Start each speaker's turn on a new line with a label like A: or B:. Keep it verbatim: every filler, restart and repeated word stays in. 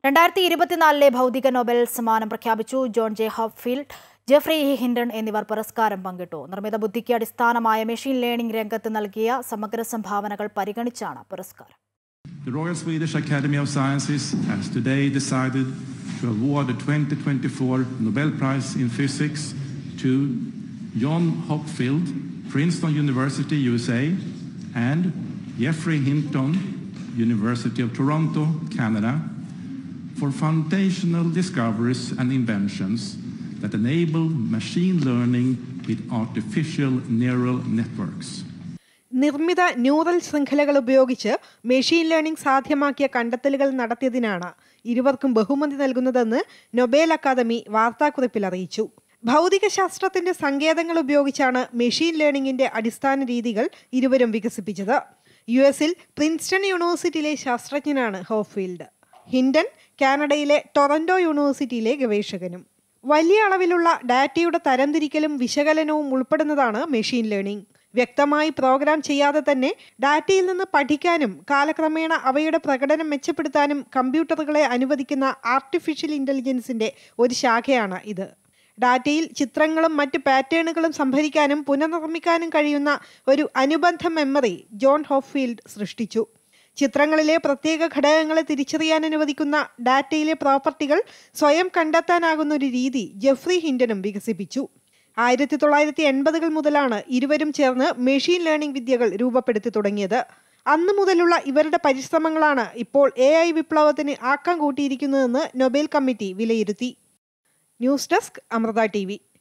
A: രണ്ടായിരത്തി ഇരുപത്തിനാലിലെ ഭൗതിക നൊബേൽ സമ്മാനം പ്രഖ്യാപിച്ചു. John J Hopfield, Geoffrey Hinton എന്നിവർ പുരസ്കാരം പങ്കിട്ടു. നിർമ്മിത ബുദ്ധിക്ക് അടിസ്ഥാനമായ മെഷീൻ ലേണിംഗ് രംഗത്ത് നൽകിയ സമഗ്ര സംഭാവനകൾ പരിഗണിച്ചാണ് പുരസ്കാരം.
B: The Royal Swedish Academy of Sciences has today decided to award the twenty twenty-four Nobel Prize in Physics to John Hopfield, Princeton University, U S A, and Geoffrey Hinton, University of Toronto, Canada, for foundational discoveries and inventions that enable machine learning with artificial neural networks.
C: നിർമ്മിത neural ശൃംഖലകൾ ഉപയോഗിച്ച് machine learning സാധ്യമാക്കിയ കണ്ടെത്തലുകൾ നടത്തിയതിനാണ് ഇരുവർക്കും ബഹുമതി നൽകുന്നതെന്ന് Nobel academy വാർത്താക്കുറിപ്പിൽ അറിയിച്ചു. ഭൗതിക ശാസ്ത്രത്തിന്റെ സങ്കേതങ്ങൾ ഉപയോഗിച്ചാണ് മെഷീൻ ലേണിംഗിന്റെ അടിസ്ഥാന രീതികൾ ഇരുവരും വികസിപ്പിച്ചത്. യു എസിൽ പ്രിൻസ്റ്റൺ യൂണിവേഴ്സിറ്റിയിലെ ശാസ്ത്രജ്ഞനാണ് ഹോപ്ഫീൽഡ്. ഹിൻഡൺ കാനഡയിലെ ടൊറന്റോ യൂണിവേഴ്സിറ്റിയിലെ ഗവേഷകനും. വലിയ അളവിലുള്ള ഡാറ്റയുടെ തരംതിരിക്കലും വിശകലനവും ഉൾപ്പെടുന്നതാണ് മെഷീൻ ലേണിംഗ്. വ്യക്തമായി പ്രോഗ്രാം ചെയ്യാതെ തന്നെ ഡാറ്റയിൽ നിന്ന് പഠിക്കാനും കാലക്രമേണ അവയുടെ പ്രകടനം മെച്ചപ്പെടുത്താനും കമ്പ്യൂട്ടറുകളെ അനുവദിക്കുന്ന ആർട്ടിഫിഷ്യൽ ഇന്റലിജൻസിന്റെ ഒരു ശാഖയാണ് ഇത്. ഡാറ്റയിൽ ചിത്രങ്ങളും മറ്റ് പാറ്റേണുകളും സംഭരിക്കാനും പുനർനിർമ്മിക്കാനും കഴിയുന്ന ഒരു അനുബന്ധ മെമ്മറി ജോൺ ഹോപ്ഫീൽഡ് സൃഷ്ടിച്ചു. ചിത്രങ്ങളിലെ പ്രത്യേക ഘടകങ്ങളെ തിരിച്ചറിയാൻ അനുവദിക്കുന്ന ഡാറ്റയിലെ പ്രോപ്പർട്ടികൾ സ്വയം കണ്ടെത്താനാകുന്ന ഒരു രീതി ജെഫ്രി ഹിൻഡനും വികസിപ്പിച്ചു. ആയിരത്തി തൊള്ളായിരത്തി എൺപതുകൾ മുതലാണ് ഇരുവരും ചേർന്ന് മെഷീൻ ലേണിംഗ് വിദ്യകൾ രൂപപ്പെടുത്തി തുടങ്ങിയത്. അന്നു മുതലുള്ള ഇവരുടെ പരിശ്രമങ്ങളാണ് ഇപ്പോൾ എ ഐ വിപ്ലവത്തിന് ആക്കം കൂട്ടിയിരിക്കുന്നതെന്ന് നൊബേൽ കമ്മിറ്റി വിലയിരുത്തി. News desk, Amrita T V.